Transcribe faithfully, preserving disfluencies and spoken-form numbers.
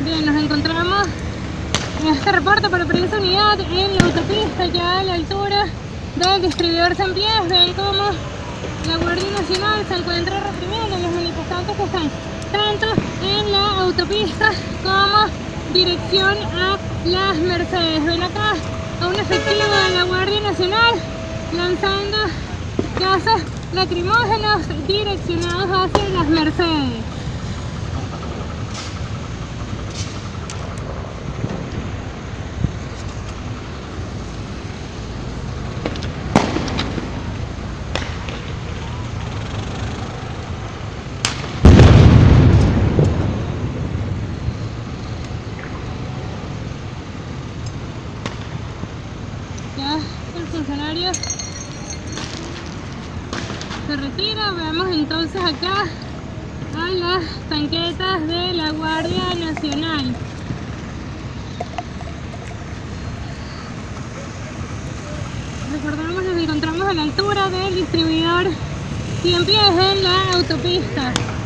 Bien, nos encontramos en este reporte para Prensa Unidad en la autopista, ya a la altura del distribuidor San Pies. Ven cómo la Guardia Nacional se encuentra reprimiendo a los manifestantes que están tanto en la autopista como dirección a Las Mercedes. Ven acá a un efectivo de la Guardia Nacional lanzando gases lacrimógenos direccionados hacia Las Mercedes. Ya el funcionario se retira. Veamos entonces acá a las tanquetas de la Guardia Nacional. Recordamos, nos encontramos a la altura del distribuidor Cien Pies en la autopista.